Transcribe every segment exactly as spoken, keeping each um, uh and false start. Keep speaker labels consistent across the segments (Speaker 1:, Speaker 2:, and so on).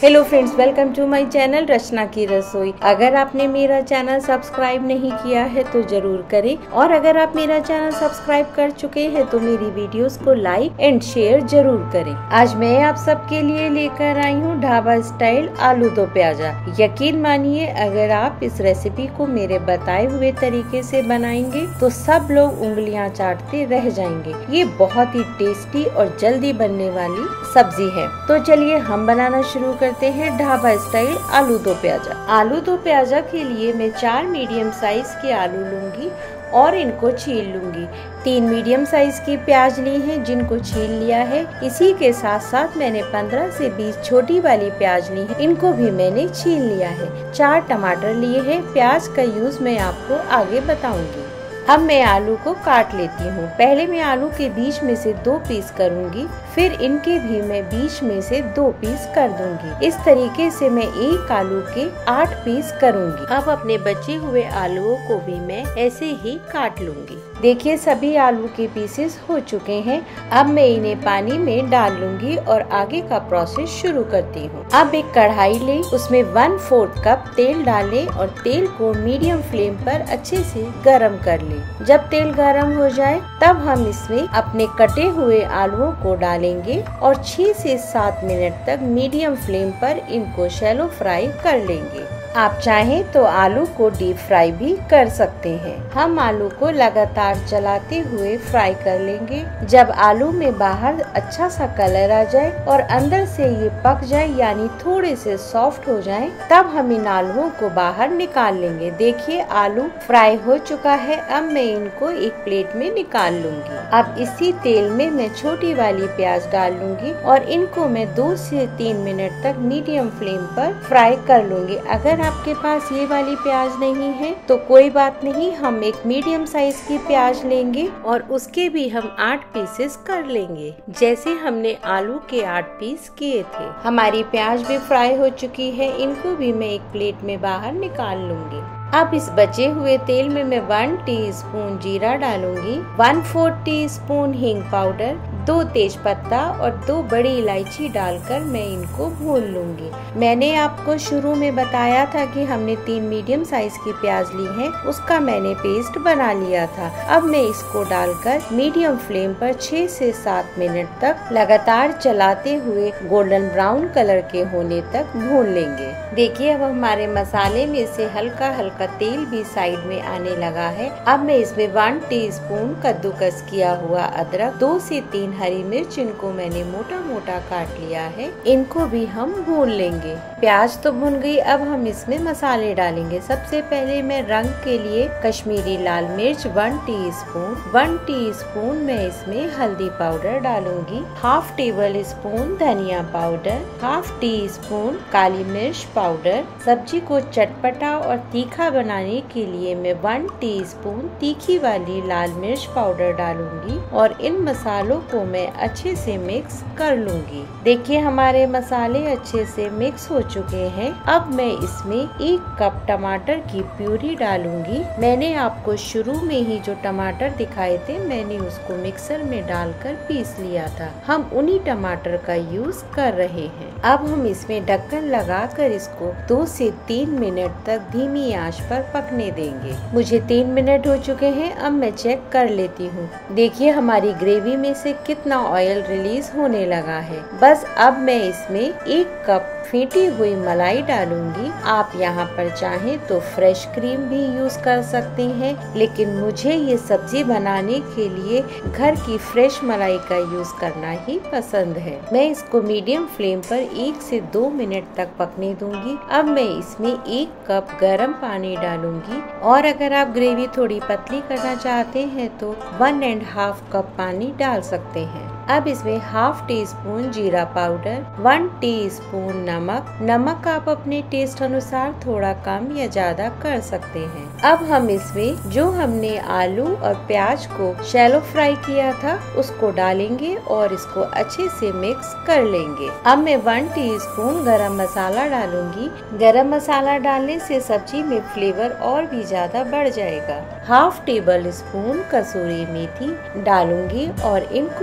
Speaker 1: Hello friends, welcome to my channel Rachna की रसोई। अगर आपने मेरा चैनल सब्सक्राइब नहीं किया है तो जरूर करें, और अगर आप मेरा चैनल सब्सक्राइब कर चुके हैं तो मेरी वीडियोस को लाइक एंड शेयर जरूर करें। आज मैं आप सबके लिए लेकर आई हूँ ढाबा स्टाइल आलू दो प्याजा। यकीन मानिए, अगर आप इस रेसिपी को मेरे बताए हुए तरीके से बनाएंगे तो सब लोग उंगलियां चाटते रह जाएंगे। ये बहुत ही टेस्टी और जल्दी बनने वाली सब्जी है। तो चलिए हम बनाना शुरू करते हैं ढाबा स्टाइल आलू दो प्याजा। आलू दो प्याजा के लिए मैं चार मीडियम साइज के आलू लूंगी और इनको छील लूंगी। तीन मीडियम साइज की प्याज ली हैं जिनको छील लिया है। इसी के साथ साथ मैंने पंद्रह से बीस छोटी वाली प्याज ली है, इनको भी मैंने छील लिया है। चार टमाटर लिए हैं। प्याज का यूज मैं आपको आगे बताऊंगी। अब मैं आलू को काट लेती हूँ। पहले मैं आलू के बीच में से दो पीस करूँगी, फिर इनके भी मैं बीच में से दो पीस कर दूंगी। इस तरीके से मैं एक आलू के आठ पीस करूँगी। अब अपने बचे हुए आलूओं को भी मैं ऐसे ही काट लूंगी। देखिए, सभी आलू के पीसेस हो चुके हैं। अब मैं इन्हें पानी में डाल लूंगी और आगे का प्रोसेस शुरू करती हूँ। अब एक कढ़ाई ले, उसमें वन फोर्थ कप तेल डालें और तेल को मीडियम फ्लेम पर अच्छे से गरम कर लें। जब तेल गरम हो जाए तब हम इसमें अपने कटे हुए आलूओं को डालेंगे और छह से सात मिनट तक मीडियम फ्लेम पर इनको शैलो फ्राई कर लेंगे। आप चाहें तो आलू को डीप फ्राई भी कर सकते हैं। हम आलू को लगातार चलाते हुए फ्राई कर लेंगे। जब आलू में बाहर अच्छा सा कलर आ जाए और अंदर से ये पक जाए, यानी थोड़े से सॉफ्ट हो जाए, तब हम इन आलूओं को बाहर निकाल लेंगे। देखिए, आलू फ्राई हो चुका है। अब मैं इनको एक प्लेट में निकाल लूंगी। अब इसी तेल में मैं छोटी वाली प्याज डाल लूंगी और इनको मैं दो से तीन मिनट तक मीडियम फ्लेम पर फ्राई कर लूंगी। अगर आपके पास ये वाली प्याज नहीं है तो कोई बात नहीं, हम एक मीडियम साइज की प्याज लेंगे और उसके भी हम आठ पीसेस कर लेंगे, जैसे हमने आलू के आठ पीस किए थे। हमारी प्याज भी फ्राई हो चुकी है। इनको भी मैं एक प्लेट में बाहर निकाल लूंगी। अब इस बचे हुए तेल में मैं वन टीस्पून जीरा डालूंगी, वन फोर्थ टी स्पून हींग पाउडर, दो तेज पत्ता और दो बड़ी इलायची डालकर मैं इनको भून लूंगी। मैंने आपको शुरू में बताया था कि हमने तीन मीडियम साइज की प्याज ली है, उसका मैंने पेस्ट बना लिया था। अब मैं इसको डालकर मीडियम फ्लेम पर छह से सात मिनट तक लगातार चलाते हुए गोल्डन ब्राउन कलर के होने तक भून लेंगे। देखिए, अब हमारे मसाले में से हल्का हल्का तेल भी साइड में आने लगा है। अब मैं इसमें वन टीस्पून कद्दूकस किया हुआ अदरक, दो से तीन हरी मिर्च, इनको मैंने मोटा मोटा काट लिया है, इनको भी हम भून लेंगे। प्याज तो भुन गई। अब हम इसमें मसाले डालेंगे। सबसे पहले मैं रंग के लिए कश्मीरी लाल मिर्च वन टीस्पून, वन टीस्पून मैं इसमें हल्दी पाउडर डालूंगी, हाफ टेबल स्पून धनिया पाउडर, हाफ टी स्पून काली मिर्च पाउडर। सब्जी को चटपटा और तीखा बनाने के लिए मैं वन टीस्पून तीखी वाली लाल मिर्च पाउडर डालूंगी और इन मसालों को मैं अच्छे से मिक्स कर लूंगी। देखिए, हमारे मसाले अच्छे से मिक्स हो चुके हैं। अब मैं इसमें एक कप टमाटर की प्यूरी डालूंगी। मैंने आपको शुरू में ही जो टमाटर दिखाए थे, मैंने उसको मिक्सर में डालकर पीस लिया था। हम उन्हीं टमाटर का यूज कर रहे हैं। अब हम इसमें ढक्कन लगाकर इसको दो से तीन मिनट तक धीमी आंच पर पकने देंगे। मुझे तीन मिनट हो चुके हैं। अब मैं चेक कर लेती हूँ। देखिए, हमारी ग्रेवी में से कितना ऑयल रिलीज होने लगा है। बस अब मैं इसमें एक कप फेंटी हुई मलाई डालूंगी। आप यहाँ पर चाहें तो फ्रेश क्रीम भी यूज कर सकते हैं, लेकिन मुझे ये सब्जी बनाने के लिए घर की फ्रेश मलाई का यूज करना ही पसंद है। मैं इसको मीडियम फ्लेम पर एक से दो मिनट तक पकने दूंगी। अब मैं इसमें एक कप गरम पानी डालूंगी, और अगर आप ग्रेवी थोड़ी पतली करना चाहते हैं तो वन एंड हाफ कप पानी डाल सकते हैं। अब इसमें हाफ टी स्पून जीरा पाउडर, वन टीस्पून नमक। नमक आप अपने टेस्ट अनुसार थोड़ा कम या ज्यादा कर सकते हैं। अब हम इसमें जो हमने आलू और प्याज को शैलो फ्राई किया था उसको डालेंगे और इसको अच्छे से मिक्स कर लेंगे। अब मैं वन टीस्पून गरम मसाला डालूंगी। गरम मसाला डालने से सब्जी में फ्लेवर और भी ज्यादा बढ़ जाएगा। हाफ टेबल स्पून कसूरी मेथी डालूंगी और इनको मैं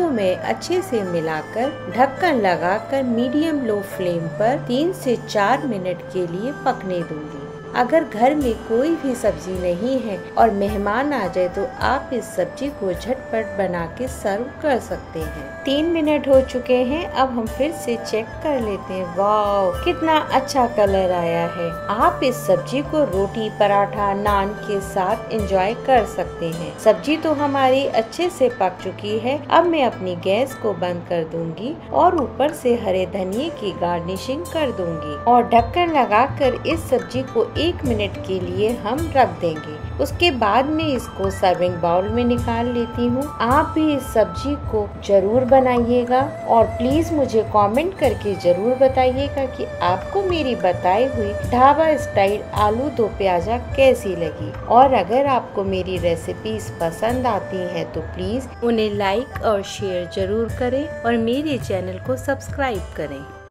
Speaker 1: अच्छे से मिलाकर ढक्कन लगाकर मीडियम लो फ्लेम पर तीन से चार मिनट के लिए पकने दूंगी। अगर घर में कोई भी सब्जी नहीं है और मेहमान आ जाए तो आप इस सब्जी को झटपट बना के सर्व कर सकते हैं। तीन मिनट हो चुके हैं, अब हम फिर से चेक कर लेते हैं। वाव, कितना अच्छा कलर आया है। आप इस सब्जी को रोटी, पराठा, नान के साथ एंजॉय कर सकते हैं। सब्जी तो हमारी अच्छे से पक चुकी है। अब मैं अपनी गैस को बंद कर दूंगी और ऊपर से हरे धनिये की गार्निशिंग कर दूंगी और ढक्कन लगाकर इस सब्जी को एक मिनट के लिए हम रख देंगे। उसके बाद में इसको सर्विंग बाउल में निकाल लेती हूँ। आप भी इस सब्जी को जरूर बनाइएगा और प्लीज मुझे कमेंट करके जरूर बताइएगा कि आपको मेरी बताई हुई ढाबा स्टाइल आलू दो प्याजा कैसी लगी। और अगर आपको मेरी रेसिपीज पसंद आती हैं तो प्लीज उन्हें लाइक और शेयर जरूर करें और मेरे चैनल को सब्सक्राइब करें।